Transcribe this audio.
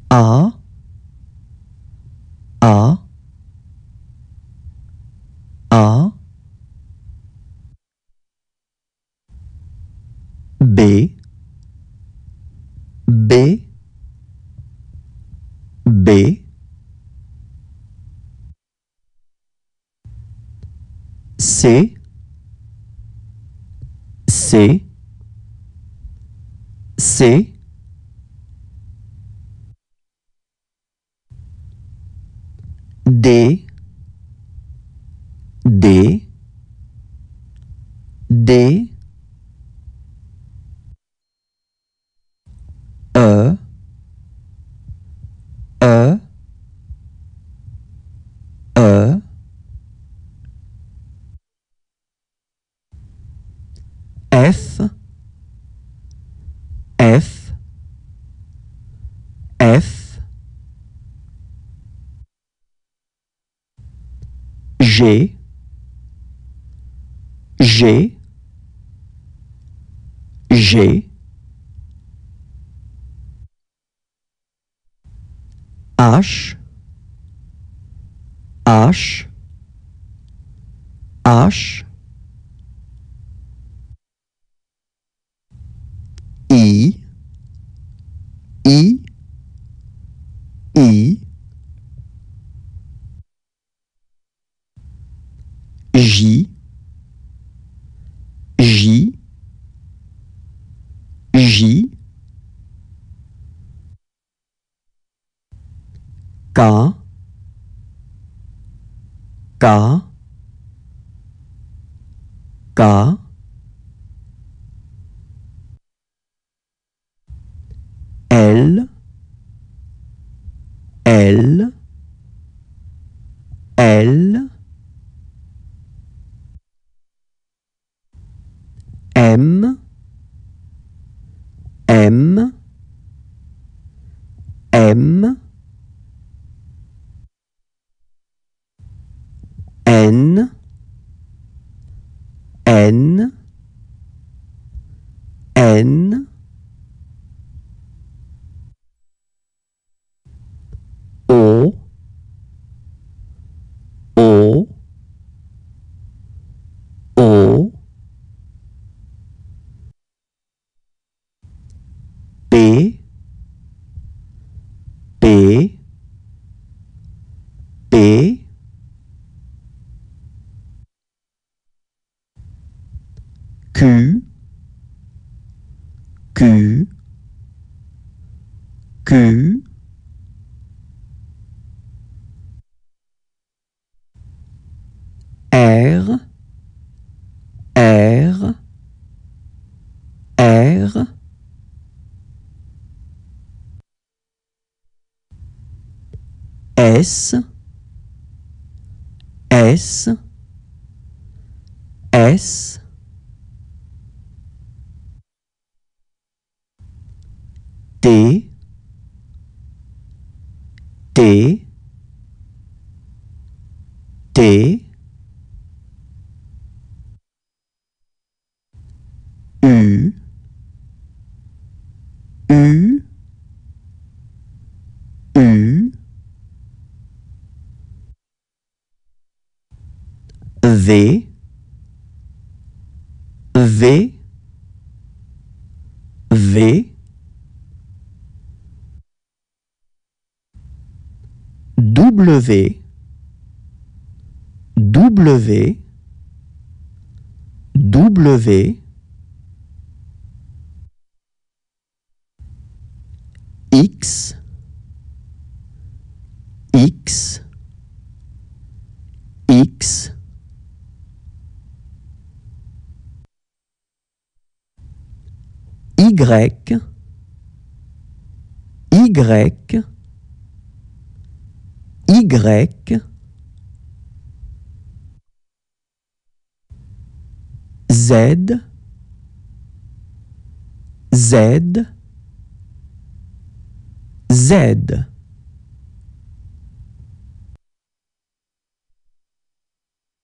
A, A, A, B, B, B, C, C, C, D, D, D, E, E, E, F, F, F, G, G, G, H, H, H, I, I, I, J, J, J, K, K, K, L, L, L, M, M, M, N, N, N, O, O, O, P, P, P, Q, Q, Q, R, R, R, S, S, S, T, T, T, U, U, U, V, V, V, W, W, W, X, X, X, Y, Y, Y, Z, Z, Z.